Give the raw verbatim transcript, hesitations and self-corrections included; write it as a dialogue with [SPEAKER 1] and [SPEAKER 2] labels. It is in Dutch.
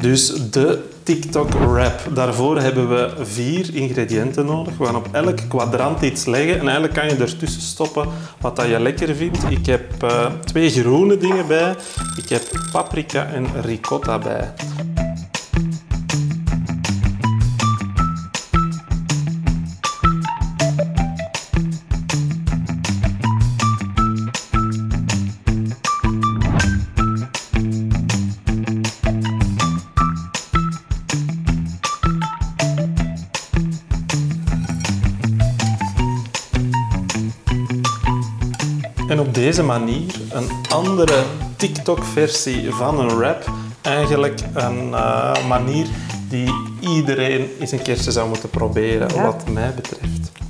[SPEAKER 1] Dus de TikTok wrap. Daarvoor hebben we vier ingrediënten nodig. We gaan op elk kwadrant iets leggen en eigenlijk kan je ertussen stoppen wat dat je lekker vindt. Ik heb uh, twee groene dingen bij. Ik heb paprika en ricotta bij. En op deze manier een andere TikTok-versie van een wrap. Eigenlijk een uh, manier die iedereen eens een keertje zou moeten proberen, ja. Wat mij betreft.